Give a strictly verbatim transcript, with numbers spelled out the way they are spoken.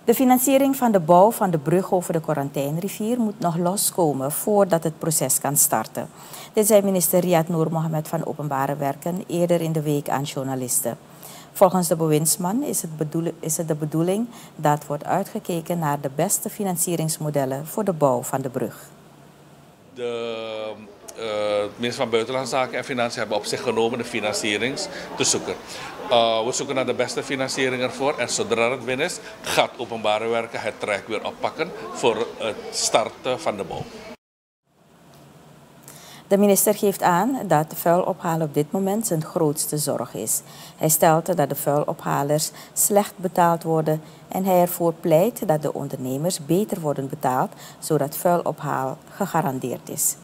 De financiering van de bouw van de brug over de Corantainrivier moet nog loskomen voordat het proces kan starten. Dit zei minister Riyad Noor Mohammed van Openbare Werken eerder in de week aan journalisten. Volgens de bewindsman is het, bedoel, is het de bedoeling dat wordt uitgekeken naar de beste financieringsmodellen voor de bouw van de brug. De uh, minister van Buitenlandse Zaken en Financiën hebben op zich genomen de financiering te zoeken. Uh, we zoeken naar de beste financiering ervoor en zodra het binnen is, gaat Openbare Werken het traject weer oppakken voor het starten van de bouw. De minister geeft aan dat vuilophalen op dit moment zijn grootste zorg is. Hij stelt dat de vuilophalers slecht betaald worden en hij ervoor pleit dat de ondernemers beter worden betaald, zodat vuilophaal gegarandeerd is.